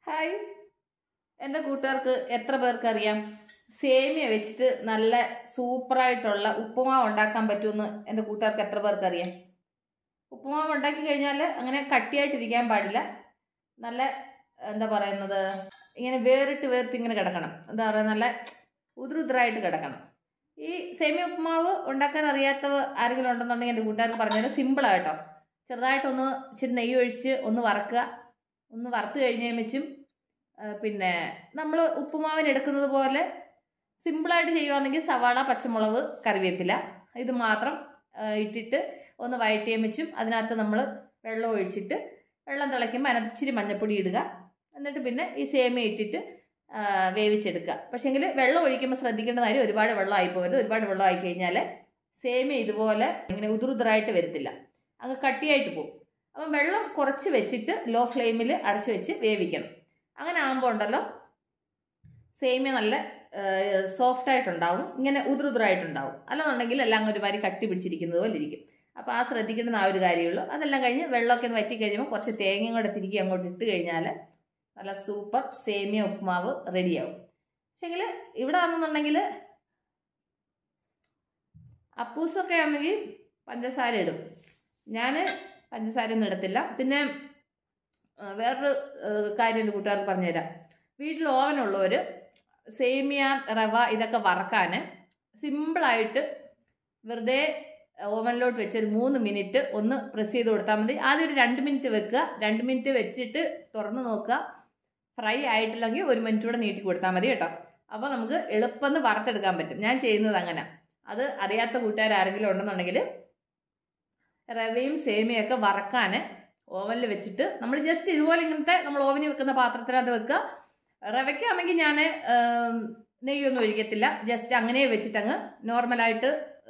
Hi, എൻ്റെ കൂട്ടുകാർക്ക് എത്ര പേർക്ക് അറിയാം സേമിയ വെച്ചിട്ട് നല്ല സൂപ്പറായിട്ടുള്ള ഉപ്പുമാവ് ഉണ്ടാക്കാൻ പറ്റുമെന്ന് എൻ്റെ കൂട്ടുകാർക്ക് എത്ര പേർക്ക് അറിയാം? ഉപ്പുമാവ് ഉണ്ടാക്കി കഴിഞ്ഞാൽ അങ്ങനെ കട്ടിയായിട്ടിരിക്കാൻ പാടില്ല. നല്ല എന്താ പറയുന്നത്, ഇങ്ങനെ വേറിട്ട് ഇങ്ങനെ കിടക്കണം. എന്താ പറയുക, നല്ല ഉതിരായിട്ട് കിടക്കണം. ഈ സേമിയ ഉപ്പുമാവ് ഉണ്ടാക്കാൻ അറിയാത്തവ ആരെങ്കിലും ഉണ്ടെന്നുണ്ടെങ്കിൽ എൻ്റെ കൂട്ടുകാർക്ക് പറഞ്ഞാൽ സിമ്പിളായിട്ടോ. ചെറുതായിട്ടൊന്ന് ഇച്ചിരി നെയ്യ് ഒഴിച്ച് ഒന്ന് വറുക്കുക. ഒന്ന് വറുത്ത് കഴിഞ്ഞും പിന്നെ നമ്മൾ ഉപ്പുമാവിന് എടുക്കുന്നത് പോലെ സിമ്പിളായിട്ട് ചെയ്യുകയാണെങ്കിൽ സവാള, പച്ചമുളക്, കറിവേപ്പില ഇത് മാത്രം ഇട്ടിട്ട് ഒന്ന് വഴറ്റിയും അതിനകത്ത് നമ്മൾ വെള്ളം ഒഴിച്ചിട്ട് വെള്ളം തിളയ്ക്കുമ്പോൾ അതിനകത്ത് ഇച്ചിരി മഞ്ഞൾപ്പൊടി ഇടുക. എന്നിട്ട് പിന്നെ ഈ സേമിയ ഇട്ടിട്ട് വേവിച്ചെടുക്കുക. പക്ഷേങ്കിൽ വെള്ളം ഒഴിക്കുമ്പോൾ ശ്രദ്ധിക്കേണ്ട കാര്യം ഒരുപാട് വെള്ളം ആയി പോകരുത്. ഒരുപാട് വെള്ളം ആയി കഴിഞ്ഞാൽ സേമിയ ഇതുപോലെ ഇങ്ങനെ ഉതിരായിട്ട് വരത്തില്ല, അത് കട്ടിയായിട്ട് പോകും. അപ്പം വെള്ളം കുറച്ച് വെച്ചിട്ട് ലോ ഫ്ലെയിമിൽ അടച്ചു വെച്ച് വേവിക്കണം. അങ്ങനെ ആകുമ്പോൾ ഉണ്ടല്ലോ സേമിയ നല്ല സോഫ്റ്റായിട്ടുണ്ടാവും, ഇങ്ങനെ ഉതിരായിട്ടുണ്ടാവും. അല്ലെന്നുണ്ടെങ്കിൽ എല്ലാം ഒരുമാതിരി കട്ടി പിടിച്ചിരിക്കുന്നത് പോലെ ഇരിക്കും. അപ്പോൾ ആ ശ്രദ്ധിക്കേണ്ടുന്ന ആ ഒരു കാര്യമുള്ളൂ. അതെല്ലാം കഴിഞ്ഞ് വെള്ളമൊക്കെ ഒന്ന് വറ്റി കഴിയുമ്പോൾ കുറച്ച് തേങ്ങയും കൂടെ തിരികെ അങ്ങോട്ട് ഇട്ട് കഴിഞ്ഞാൽ നല്ല സൂപ്പർ സേമിയ ഉപ്പുമാവ് റെഡിയാവും. പക്ഷേങ്കിൽ ഇവിടെ ആണെന്നുണ്ടെങ്കിൽ അപ്പൂസൊക്കെ ആണെങ്കിൽ പഞ്ചസാര ഇടും. ഞാൻ പഞ്ചസാരയൊന്നും ഇടത്തില്ല. പിന്നെ വേറൊരു കാര്യം എൻ്റെ കൂട്ടുകാർക്ക് പറഞ്ഞുതരാം. വീട്ടിൽ ഓവനുള്ളവർ സേമിയ, റവ ഇതൊക്കെ വറക്കാൻ സിമ്പിളായിട്ട് വെറുതെ ഓവനിലോട്ട് വെച്ച് ഒരു 3 മിനിറ്റ് ഒന്ന് പ്രസ് ചെയ്ത് കൊടുത്താൽ മതി. ആദ്യം ഒരു 2 മിനിറ്റ് വെക്കുക. 2 മിനിറ്റ് വെച്ചിട്ട് തുറന്ന് നോക്കുക. ഫ്രൈ ആയിട്ടില്ലെങ്കിൽ 1 മിനിറ്റ് കൂടെ നീട്ടി കൊടുത്താൽ മതി കേട്ടോ. അപ്പോൾ നമുക്ക് എളുപ്പം വറുത്തെടുക്കാൻ പറ്റും. ഞാൻ ചെയ്യുന്നത് അങ്ങനെ. അത് അറിയാത്ത കൂട്ടുകാരെങ്കിലും ഉണ്ടെന്നുണ്ടെങ്കിൽ റവയും സേമിയൊക്കെ വറക്കാൻ ഓവനിൽ വെച്ചിട്ട് നമ്മൾ ജസ്റ്റ് ഇതുപോലെ ഇങ്ങനത്തെ നമ്മൾ ഓവനിൽ വെക്കുന്ന പാത്രത്തിനകത്ത് വെക്കുക. റവയ്ക്കാണെങ്കിൽ ഞാൻ നെയ്യൊന്നും ഒഴിക്കത്തില്ല. ജസ്റ്റ് അങ്ങനെ വെച്ചിട്ട് അങ്ങ് നോർമലായിട്ട്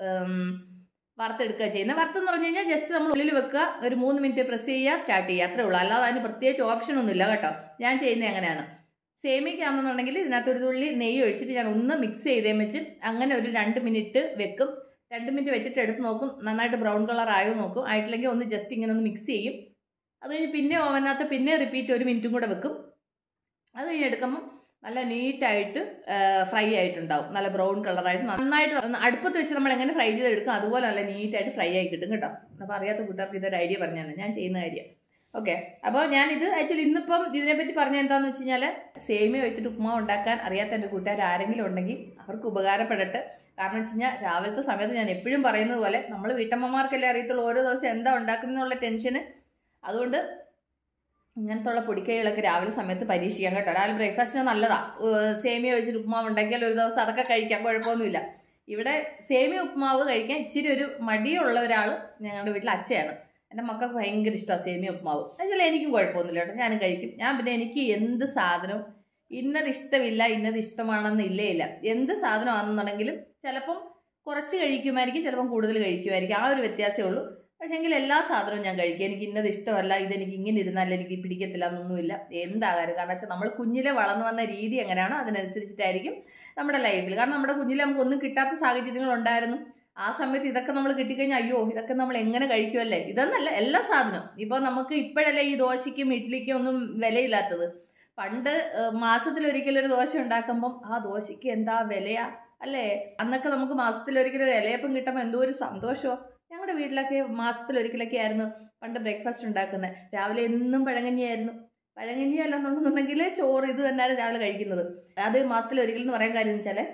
വറുത്തെടുക്കുക ചെയ്യുന്നത്. വറുത്തെന്ന് പറഞ്ഞു കഴിഞ്ഞാൽ ജസ്റ്റ് നമ്മൾ ഉള്ളിൽ വെക്കുക, ഒരു 3 മിനിറ്റ് പ്രസ് ചെയ്യുക, സ്റ്റാർട്ട് ചെയ്യുക, അത്രേ ഉള്ളൂ. അല്ലാതെ അതിന് പ്രത്യേകിച്ച് ഓപ്ഷനൊന്നുമില്ല കേട്ടോ. ഞാൻ ചെയ്യുന്നത് അങ്ങനെയാണ്. സേമിയയ്ക്കാണെന്നുണ്ടെങ്കിൽ ഇതിനകത്ത് ഒരു തുള്ളി നെയ്യ് ഒഴിച്ചിട്ട് ഞാൻ ഒന്ന് മിക്സ് ചെയ്തേ വെച്ച് അങ്ങനെ ഒരു 2 മിനിറ്റ് വെക്കും. 2 മിനിറ്റ് വെച്ചിട്ട് എടുത്ത് നോക്കും, നന്നായിട്ട് ബ്രൗൺ കളർ ആയോ നോക്കും. ആയിട്ടില്ലെങ്കിൽ ഒന്ന് ജസ്റ്റ് ഇങ്ങനെ ഒന്ന് മിക്സ് ചെയ്യും. അത് കഴിഞ്ഞ് പിന്നെ ഓവനകത്ത് പിന്നെ റിപ്പീറ്റ് 1 മിനിറ്റും കൂടെ വെക്കും. അത് കഴിഞ്ഞ് എടുക്കുമ്പോൾ നല്ല നീറ്റായിട്ട് ഫ്രൈ ആയിട്ടുണ്ടാവും. നല്ല ബ്രൗൺ കളറായിട്ട് നന്നായിട്ട് അടുപ്പത്ത് വെച്ച് നമ്മൾ എങ്ങനെ ഫ്രൈ ചെയ്തെടുക്കും അതുപോലെ നല്ല നീറ്റായിട്ട് ഫ്രൈ ആയി കിട്ടും കേട്ടോ. അപ്പോൾ അറിയാത്ത കൂട്ടുകാർക്ക് ഇതൊരു ഐഡിയ പറഞ്ഞാൽ ഞാൻ ചെയ്യുന്ന കാര്യം. ഓക്കെ, അപ്പോൾ ഞാനിത് ആക്ച്വലി ഇന്നിപ്പം ഇതിനെപ്പറ്റി പറഞ്ഞ എന്താണെന്ന് വെച്ച് കഴിഞ്ഞാൽ സേമിയ വെച്ചിട്ട് ഉപ്പുമാവ് ഉണ്ടാക്കാൻ അറിയാത്ത എൻ്റെ കൂട്ടുകാർ ആരെങ്കിലും ഉണ്ടെങ്കിൽ അവർക്ക് ഉപകാരപ്പെടട്ടെ. കാരണം വെച്ച് കഴിഞ്ഞാൽ രാവിലത്തെ സമയത്ത് ഞാൻ എപ്പോഴും പറയുന്നത് പോലെ നമ്മൾ വീട്ടമ്മമാർക്കല്ലേ അറിയത്തുള്ളൂ ഓരോ ദിവസം എന്താ ഉണ്ടാക്കുന്നതെന്നുള്ള ടെൻഷന്. അതുകൊണ്ട് ഇങ്ങനത്തെ ഉള്ള പൊടിക്കൈകളൊക്കെ രാവിലെ സമയത്ത് പരീക്ഷിക്കാം കേട്ടോ. രാവിലെ ബ്രേക്ക്ഫാസ്റ്റിന് നല്ലതാണ്. സേമിയ വെച്ചിട്ട് ഉപ്പുമാവ് ഉണ്ടാക്കിയാൽ ഒരു ദിവസം അതൊക്കെ കഴിക്കാം, കുഴപ്പമൊന്നുമില്ല. ഇവിടെ സേമിയ ഉപ്പുമാവ് കഴിക്കാൻ ഇച്ചിരി ഒരു മടിയുള്ള ഒരാൾ ഞങ്ങളുടെ വീട്ടിൽ അച്ഛയാണ്. എൻ്റെ മക്കൾക്ക് ഭയങ്കര ഇഷ്ടമാണ് സേമിയ ഉപ്പുമാവ്. എന്നുവെച്ചാൽ എനിക്കും കുഴപ്പമൊന്നുമില്ല കേട്ടോ, ഞാനും കഴിക്കും. പിന്നെ എനിക്ക് എന്ത് സാധനവും ഇന്നത് ഇഷ്ടമില്ല ഇന്നത് ഇഷ്ടമാണെന്ന് ഇല്ല. എന്ത് സാധനമാണെന്നുണ്ടെങ്കിലും ചിലപ്പം കുറച്ച് കഴിക്കുമായിരിക്കും, ചിലപ്പം കൂടുതൽ കഴിക്കുമായിരിക്കും. ആ ഒരു വ്യത്യാസമേ ഉള്ളൂ. പക്ഷേങ്കിൽ എല്ലാ സാധനവും ഞാൻ കഴിക്കും. എനിക്ക് ഇന്നത് ഇഷ്ടമല്ല, ഇതെനിക്ക് ഇങ്ങനെ ഇരുന്നാലും എനിക്ക് പിടിക്കത്തില്ല എന്നൊന്നുമില്ല. എന്താകാരം, കാരണം വെച്ചാൽ നമ്മൾ കുഞ്ഞിലെ വളർന്നു വന്ന രീതി എങ്ങനെയാണോ അതിനനുസരിച്ചിട്ടായിരിക്കും നമ്മുടെ ലൈഫിൽ. കാരണം നമ്മുടെ കുഞ്ഞിലെ നമുക്ക് ഒന്നും കിട്ടാത്ത സാഹചര്യങ്ങൾ ഉണ്ടായിരുന്നു. ആ സമയത്ത് ഇതൊക്കെ നമ്മൾ കിട്ടിക്കഴിഞ്ഞാൽ അയ്യോ ഇതൊക്കെ നമ്മൾ എങ്ങനെ കഴിക്കുമല്ലേ. ഇതൊന്നല്ല, എല്ലാ സാധനവും. ഇപ്പോൾ നമുക്ക് ഇപ്പോഴല്ലേ ഈ ദോശയ്ക്കും ഇഡ്ഡലിക്കും ഒന്നും വിലയില്ലാത്തത്. പണ്ട് മാസത്തിലൊരിക്കലൊരു ദോശ ഉണ്ടാക്കുമ്പം ആ ദോശയ്ക്ക് എന്താ വിലയാ അല്ലേ. അന്നൊക്കെ നമുക്ക് മാസത്തിലൊരിക്കലൊരു ഇലയപ്പം കിട്ടുമ്പോൾ എന്തോ ഒരു സന്തോഷമോ. ഞങ്ങളുടെ വീട്ടിലൊക്കെ മാസത്തിലൊരിക്കലൊക്കെ ആയിരുന്നു പണ്ട് ബ്രേക്ക്ഫാസ്റ്റ് ഉണ്ടാക്കുന്നത്. രാവിലെ എന്നും പഴങ്കഞ്ഞിയായിരുന്നു. പഴങ്കഞ്ഞി അല്ലെന്നുണ്ടെന്നുണ്ടെങ്കിൽ ചോറ് ഇത് തന്നെയാണ് രാവിലെ കഴിക്കുന്നത്. അത് മാസത്തിലൊരിക്കൽ എന്ന് പറയാൻ കാര്യം എന്ന് വെച്ചാൽ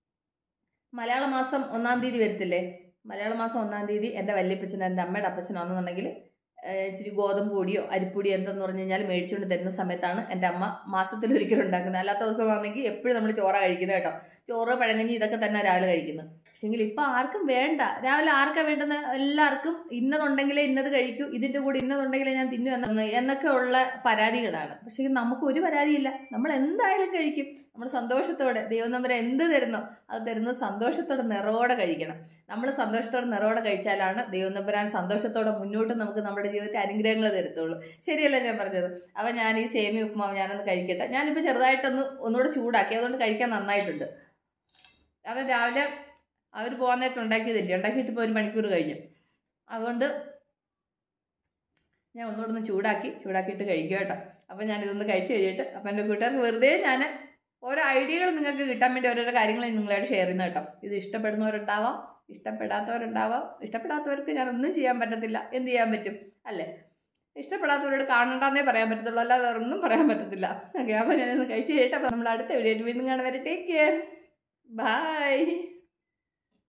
മലയാള മാസം 1-ാം തീയതി വരത്തില്ലേ. മലയാള മാസം 1-ാം തീയതി എൻ്റെ വല്യപ്പച്ചൻ എൻ്റെ അമ്മയുടെ അപ്പച്ചനാണെന്നുണ്ടെങ്കിൽ ഇച്ചിരി ഗോതമ്പ് പൊടിയോ അരിപ്പൊടിയോ എന്തെന്ന് പറഞ്ഞു കഴിഞ്ഞാൽ മേടിച്ചുകൊണ്ട് തരുന്ന സമയത്താണ് എൻ്റെ അമ്മ മാസത്തിലൊരിക്കലും ഉണ്ടാക്കുന്നത്. അല്ലാത്ത ദിവസമാണെങ്കിൽ എപ്പോഴും നമ്മൾ ചോറാണ് കഴിക്കുന്നത് കേട്ടോ. ചോറ്, പഴങ്കഞ്ഞി ഇതൊക്കെ തന്നെ രാവിലെ കഴിക്കുന്നത്. പക്ഷേങ്കിൽ ഇപ്പം ആർക്കും വേണ്ട. രാവിലെ ആർക്കാണ് വേണ്ടുന്ന, എല്ലാവർക്കും ഇന്നതുണ്ടെങ്കിലേ ഇന്നത് കഴിക്കൂ, ഇതിൻ്റെ കൂടെ ഇന്നതുണ്ടെങ്കിലേ ഞാൻ തിന്നു എന്നൊക്കെ ഉള്ള പരാതികളാണ്. പക്ഷേ നമുക്ക് ഒരു പരാതിയില്ല. നമ്മൾ എന്തായാലും കഴിക്കും. നമ്മൾ സന്തോഷത്തോടെ ദൈവം നമ്മളെ എന്ത് തരുന്നോ അത് തരുന്നത് സന്തോഷത്തോടെ നിറവോടെ കഴിക്കണം. നമ്മൾ സന്തോഷത്തോടെ നിറവോടെ കഴിച്ചാലാണ് ദൈവം നമ്പരാൻ സന്തോഷത്തോടെ മുന്നോട്ട് നമുക്ക് നമ്മുടെ ജീവിതത്തിൽ അനുഗ്രഹങ്ങൾ തരത്തുള്ളൂ. ശരിയല്ലേ ഞാൻ പറഞ്ഞത്? അപ്പം ഞാൻ ഈ സേമിയ ഉപ്പുമാവ് ഞാനൊന്ന് കഴിക്കട്ടെ. ഞാനിപ്പോൾ ഒന്നുകൂടെ ചൂടാക്കി, അതുകൊണ്ട് കഴിക്കാൻ നന്നായിട്ടുണ്ട്. കാരണം രാവിലെ അവർ പോകാൻ നേരത്തെ ഉണ്ടാക്കിയതില്ലേ, ഉണ്ടാക്കിയിട്ട് ഇപ്പോൾ 1 മണിക്കൂർ കഴിഞ്ഞു. അതുകൊണ്ട് ഞാൻ ഒന്നുകൂടെ ഒന്ന് ചൂടാക്കിയിട്ട് കഴിക്കുക കേട്ടോ. അപ്പോൾ ഞാനിതൊന്ന് കഴിച്ച് കഴിഞ്ഞിട്ട് അപ്പോൾ എൻ്റെ കൂട്ടുകാർക്ക് വെറുതെ ഞാൻ ഓരോ ഐഡിയകൾ നിങ്ങൾക്ക് കിട്ടാൻ വേണ്ടി ഓരോരോ കാര്യങ്ങൾ നിങ്ങളോട് ഷെയർ ചെയ്യുന്ന കേട്ടോ. ഇത് ഇഷ്ടപ്പെടുന്നവരുണ്ടാവാം, ഇഷ്ടപ്പെടാത്തവരുണ്ടാവാം. ഇഷ്ടപ്പെടാത്തവർക്ക് ഞാനൊന്നും ചെയ്യാൻ പറ്റത്തില്ല. എന്ത് ചെയ്യാൻ പറ്റും അല്ലേ? ഇഷ്ടപ്പെടാത്തവരോട് കാണണ്ടെന്നേ പറയാൻ പറ്റത്തുള്ളൂ, അല്ലാതെ വേറെ ഒന്നും പറയാൻ പറ്റത്തില്ല. ഓക്കെ, അപ്പോൾ ഞാനൊന്ന് കഴിച്ച് കഴിഞ്ഞിട്ട് അപ്പോൾ നമ്മൾ അടുത്ത വീഡിയോ വീണ്ടും കാണാൻ വരെ. Take care, by.